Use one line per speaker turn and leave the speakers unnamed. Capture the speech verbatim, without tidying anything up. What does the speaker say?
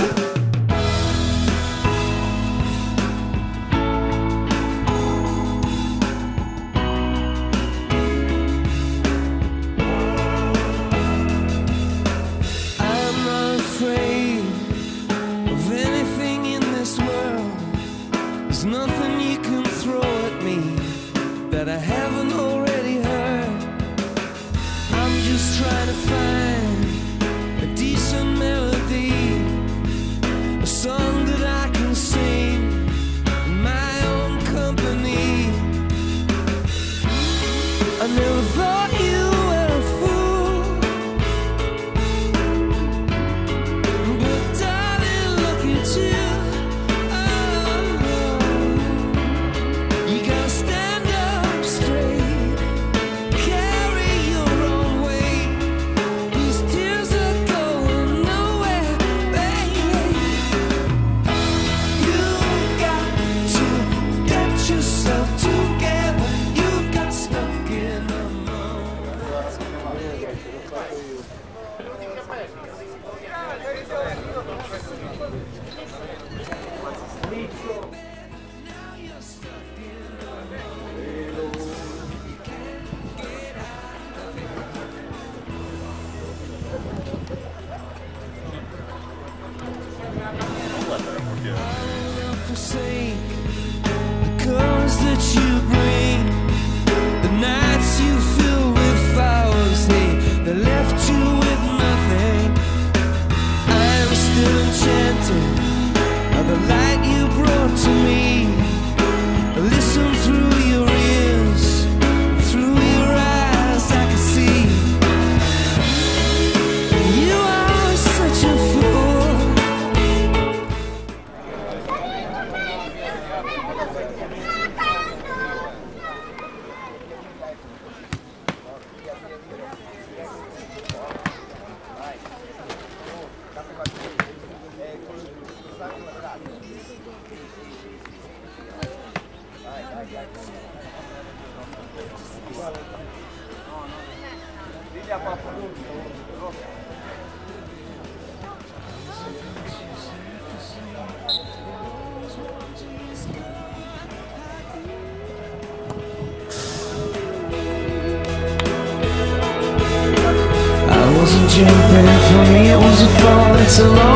There's nothing you can throw at me that I haven't already heard. I'm just trying to find a decent melody, a song that I can sing in my own company. I never thought you were a fool, but darling, look at you. Forsake the colors that you bring, the nights you fill with flowers, they, they left you with nothing. I am still enchanted by the light you brought to me. Listen through your ears, through your eyes I can see you are such a fool. I wasn't jumping, for me it was a fall. It's a long